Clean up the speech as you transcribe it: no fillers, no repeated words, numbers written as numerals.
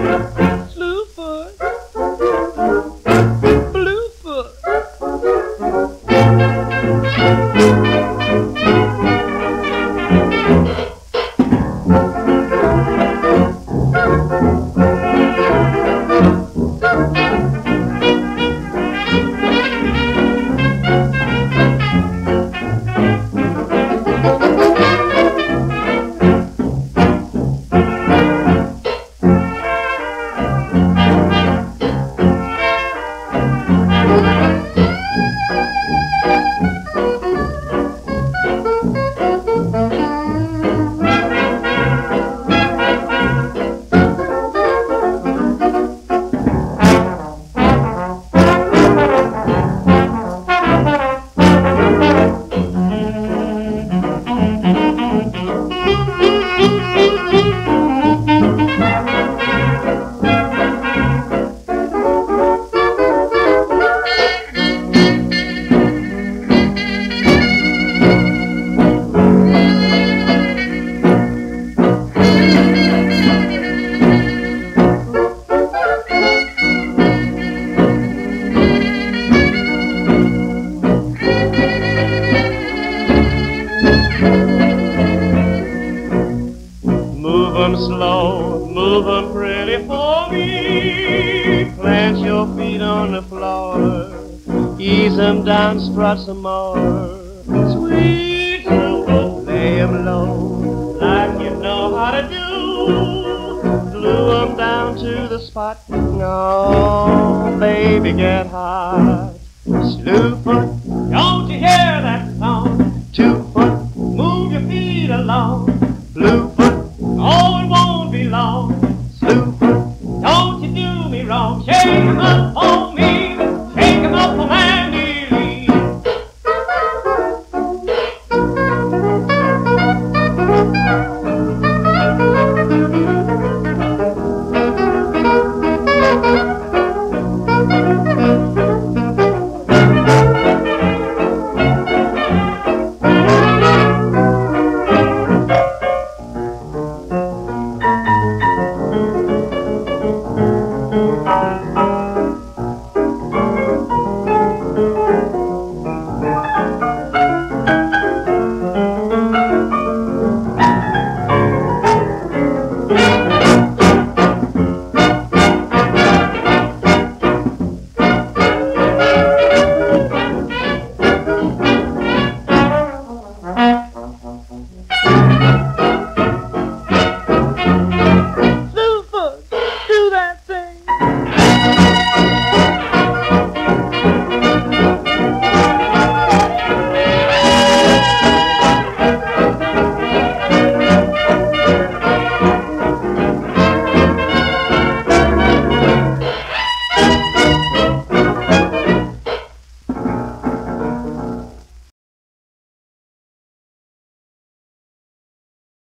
Slewfoot, Bluefoot. Move 'em slow, move 'em pretty for me. Plant your feet on the floor, ease 'em down, strut some more. Sweet Slewfoot, lay 'em low, like you know how to do. Glue 'em down to the spot, no, baby, get hot. Slewfoot, don't you hear that song? 2 foot, move your feet along. Bluefoot, oh, it won't be long. Slewfoot, don't you do me wrong. Shake 'em up for me, shake 'em up for Mandy Lee.